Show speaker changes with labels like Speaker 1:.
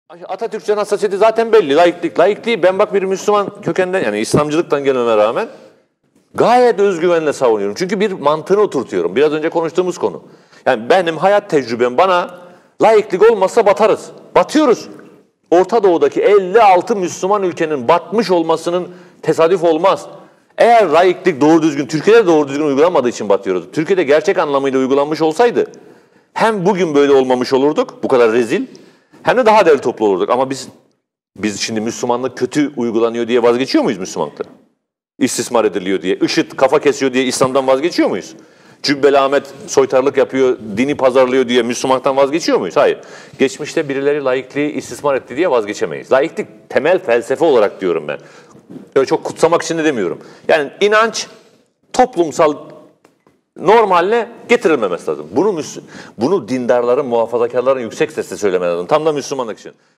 Speaker 1: Atatürkçülerin hassasiyeti zaten belli. Laiklik. Laikliği ben bak bir Müslüman kökenden yani İslamcılıktan gelmeme rağmen gayet özgüvenle savunuyorum. Çünkü bir mantığını oturtuyorum. Biraz önce konuştuğumuz konu. Yani benim hayat tecrübem bana laiklik olmazsa batarız. Batıyoruz. Orta Doğu'daki 56 Müslüman ülkenin batmış olmasının tesadüf olmaz. Eğer laiklik doğru düzgün, Türkiye'de doğru düzgün uygulanmadığı için batıyoruz. Türkiye'de gerçek anlamıyla uygulanmış olsaydı hem bugün böyle olmamış olurduk, bu kadar rezil, hem de daha değerli toplu olurduk. Ama biz şimdi Müslümanlık kötü uygulanıyor diye vazgeçiyor muyuz Müslümanlıkta? İstismar ediliyor diye, IŞİD kafa kesiyor diye İslam'dan vazgeçiyor muyuz? Cübbeli Ahmet soytarlık yapıyor, dini pazarlıyor diye Müslümanlıktan vazgeçiyor muyuz? Hayır. Geçmişte birileri laikliği istismar etti diye vazgeçemeyiz. Laiklik temel felsefe olarak diyorum ben. Öyle çok kutsamak için de demiyorum. Yani inanç toplumsal normalle getirilmemesi lazım. Bunu dindarların, muhafazakarların yüksek sesle söylemeleri lazım. Tam da Müslümanlık için.